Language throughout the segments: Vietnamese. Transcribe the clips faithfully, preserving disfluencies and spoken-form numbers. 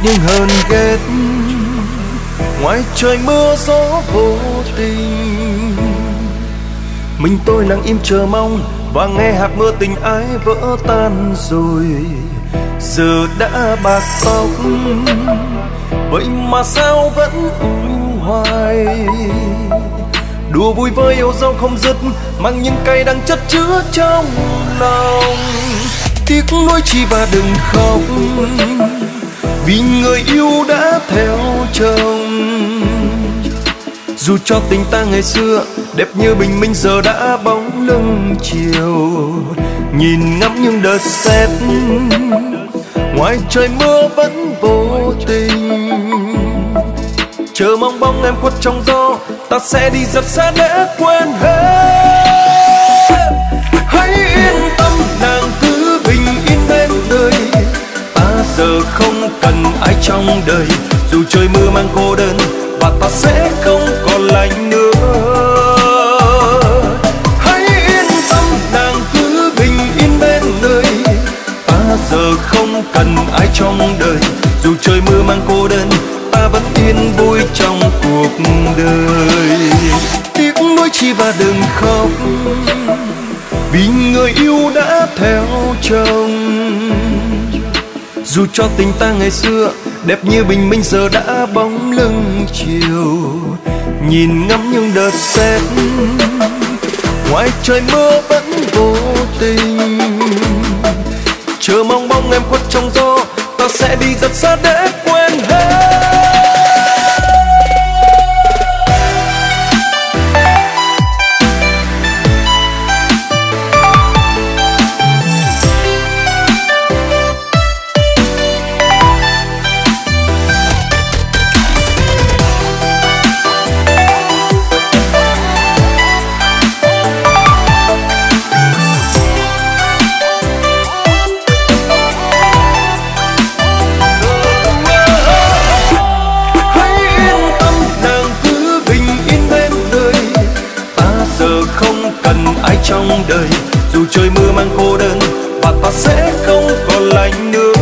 những hờn ghét, ngoài trời mưa gió vô tình. Mình tôi lặng im chờ mong và nghe hạt mưa tình ái vỡ tan rồi. Giờ đã bạc tóc, vậy mà sao vẫn u hoài. Đùa vui với yêu dấu không dứt, mang những cay đắng chất chứa trong lòng. Tiếc nuối chi và đừng khóc, vì người yêu đã theo chồng. Dù cho tình ta ngày xưa đẹp như bình minh, giờ đã bóng lưng chiều. Nhìn ngắm những đợt sét, ngoài trời mưa vẫn vô tình. Chờ mong bóng em khuất trong gió, ta sẽ đi rất xa để quên hết. Hãy yên tâm nàng cứ bình yên bên đời, ta giờ không cần ai trong đời. Dù trời mưa mang cô đơn và ta sẽ không còn lạnh nữa. Hãy yên tâm nàng cứ bình yên bên đời, ta giờ không cần ai trong đời. Dù trời mưa mang cô đơn, ta vẫn yên vui trong cuộc đời. Tiếc nuối chi và đừng khóc, vì người yêu đã theo chồng. Dù cho tình ta ngày xưa đẹp như bình minh, giờ đã bóng lưng chiều. Nhìn ngắm những đợt sét, ngoài trời mưa vẫn vô tình. Chờ mong bóng em khuất trong gió, ta sẽ đi rất xa để quên hết. Trong đời dù trời mưa mang cô đơn, và ta sẽ không còn lạnh nữa.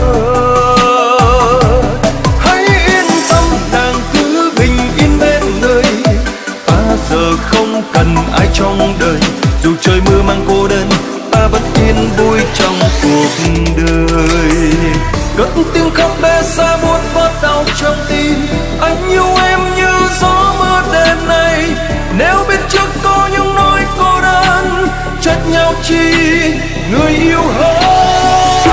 Hãy yên tâm nàng cứ bình yên bên người, ta giờ không cần ai trong đời. Dù trời mưa mang cô đơn, ta vẫn yên vui trong cuộc đời. Cất tiếng khóc bé xa buốt bớt đau trong tim. Anh yêu em như gió mưa đêm nay. Nếu biết trước có những nỗi cô đơn, trách nhau chi người yêu hơn.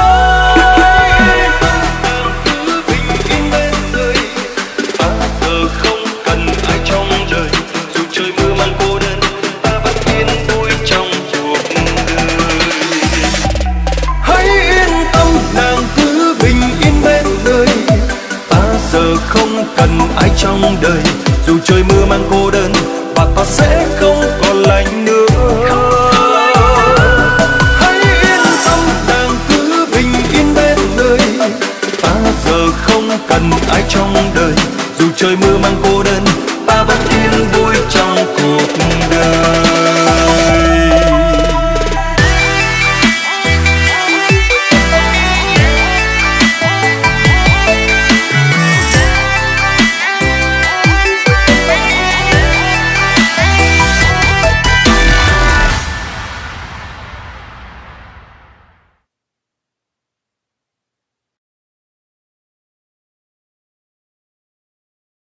Cứ bình yên bên đời, ta giờ không cần ai trong đời. Dù trời mưa mang cô đơn, ta vẫn yên vui trong cuộc đời. Hãy yên tâm nàng cứ bình yên bên đời, ta giờ không cần ai trong đời. Dù trời mưa mang cô đơn, và ta sẽ không còn lạnh nữa. Hãy yên tâm nàng cứ bình yên bên đời, ta giờ không cần ai trong đời. Dù trời mưa mang cô đơn, ta vẫn yên vui trong cuộc đời.